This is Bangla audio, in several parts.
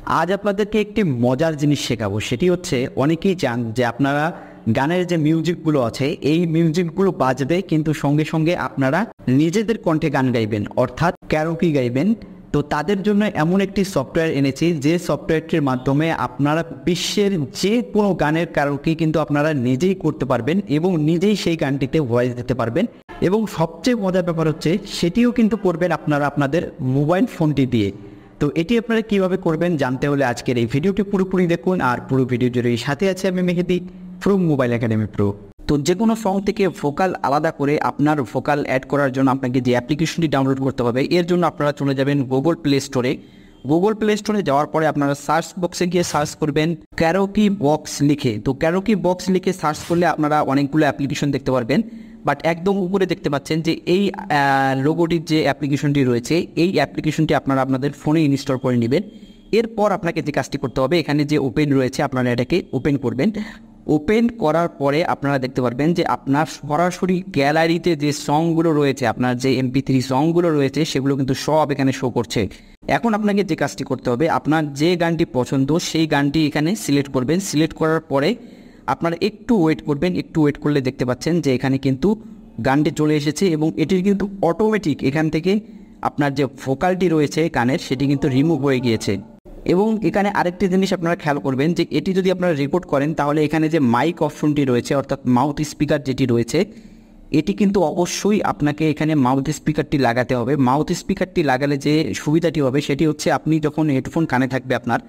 আজ আপনাদেরকে একটি মজার জিনিস শেখাবো, সেটি হচ্ছে অনেকেই চান যে আপনারা গানের যে মিউজিকগুলো আছে এই মিউজিকগুলো বাজবে কিন্তু সঙ্গে সঙ্গে আপনারা নিজেদের কণ্ঠে গান গাইবেন, অর্থাৎ ক্যারোকি গাইবেন। তো তাদের জন্য এমন একটি সফটওয়্যার এনেছি যে সফটওয়্যারটির মাধ্যমে আপনারা বিশ্বের যে কোনো গানের ক্যারোকি কিন্তু আপনারা নিজেই করতে পারবেন এবং নিজেই সেই গানটিতে ভয়েস দিতে পারবেন। এবং সবচেয়ে মজার ব্যাপার হচ্ছে সেটিও কিন্তু করবেন আপনারা আপনাদের মোবাইল ফোনটি দিয়ে। তো এটি আপনারা কীভাবে করবেন জানতে হলে আজকের এই ভিডিওটি পুরোপুরি দেখুন। আর পুরো ভিডিও জুড়ে সাথে আছে আমি Mehedi from mobile academy pro. তো যে কোনো সং থেকে ভোকাল আলাদা করে আপনার ভোকাল অ্যাড করার জন্য আপনাকে যে অ্যাপ্লিকেশনটি ডাউনলোড করতে হবে, এর জন্য আপনারা চলে যাবেন গুগল প্লে স্টোরে। গুগল প্লে স্টোরে যাওয়ার পরে আপনারা সার্চ বক্সে গিয়ে সার্চ করবেন ক্যারোকি বক্স লিখে। তো ক্যারোকি বক্স লিখে সার্চ করলে আপনারা অনেকগুলো অ্যাপ্লিকেশন দেখতে পারবেন, বাট একদম উপরে দেখতে পাচ্ছেন যে এই লোগোটির যে অ্যাপ্লিকেশনটি রয়েছে এই অ্যাপ্লিকেশনটি আপনারা আপনাদের ফোনে ইনস্টল করে নেবেন। এরপর আপনাকে যে কাজটি করতে হবে, এখানে যে ওপেন রয়েছে আপনারা এটাকে ওপেন করবেন। ওপেন করার পরে আপনারা দেখতে পারবেন যে আপনার সরাসরি গ্যালারিতে যে সংগুলো রয়েছে, আপনার যে MP3 সংগুলো রয়েছে সেগুলো কিন্তু সব এখানে শো করছে। এখন আপনাকে যে কাজটি করতে হবে, আপনার যে গানটি পছন্দ সেই গানটি এখানে সিলেক্ট করবেন। সিলেক্ট করার পরে আপনারা একটু ওয়েট করবেন। একটু ওয়েট করলে দেখতে পাচ্ছেন যে এখানে কিন্তু গানটি চলে এসেছে এবং এটির কিন্তু অটোমেটিক এখান থেকে আপনার যে ভোকালটি রয়েছে গানের সেটি কিন্তু রিমুভ হয়ে গিয়েছে। এবং এখানে আরেকটি জিনিস আপনারা খেয়াল করবেন যে এটি যদি আপনারা রেকর্ড করেন তাহলে এখানে যে মাইক অপশনটি রয়েছে অর্থাৎ মাউথ স্পিকার যেটি রয়েছে এটি কিন্তু অবশ্যই আপনাকে এখানে মাউথ স্পিকারটি লাগাতে হবে। মাউথ স্পিকারটি লাগালে যে সুবিধাটি হবে সেটি হচ্ছে আপনি যখন হেডফোন কানে থাকবে আপনার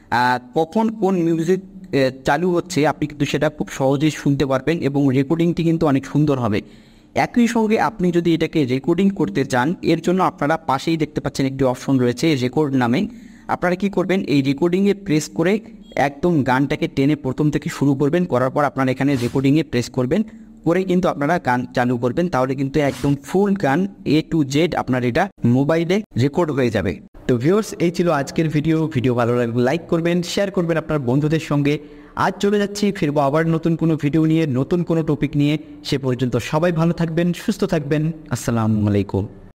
কখন কোন মিউজিক চালু হচ্ছে আপনি কিন্তু সেটা খুব সহজেই শুনতে পারবেন এবং রেকর্ডিংটি কিন্তু অনেক সুন্দর হবে। একই সঙ্গে আপনি যদি এটাকে রেকর্ডিং করতে চান এর জন্য আপনারা পাশেই দেখতে পাচ্ছেন একটি অপশন রয়েছে রেকর্ড নামে। আপনারা কি করবেন, এই রেকর্ডিংয়ে প্রেস করে একদম গানটাকে টেনে প্রথম থেকে শুরু করবেন। করার পর আপনারা এখানে রেকর্ডিংয়ে প্রেস করবেন, করে কিন্তু আপনারা গান চালু করবেন। তাহলে কিন্তু একদম ফুল গান A to Z আপনার এটা মোবাইলে রেকর্ড হয়ে যাবে। তো ভিউয়ার্স, এই ছিল আজকের ভিডিও ভালো লাগলে লাইক করবেন, শেয়ার করবেন আপনার বন্ধুদের সঙ্গে। আজ চলে যাচ্ছি, ফিরবো আবার নতুন কোনো ভিডিও নিয়ে, নতুন কোনো টপিক নিয়ে। সে পর্যন্ত সবাই ভালো থাকবেন, সুস্থ থাকবেন। আসসালামু আলাইকুম।